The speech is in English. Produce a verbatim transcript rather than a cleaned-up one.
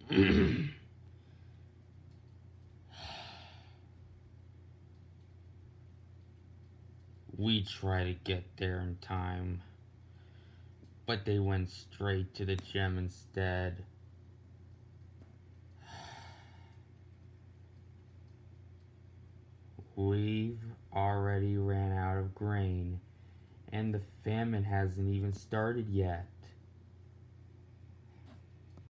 We try to get there in time, but they went straight to the gem instead. We've already ran out of grain, and the famine hasn't even started yet.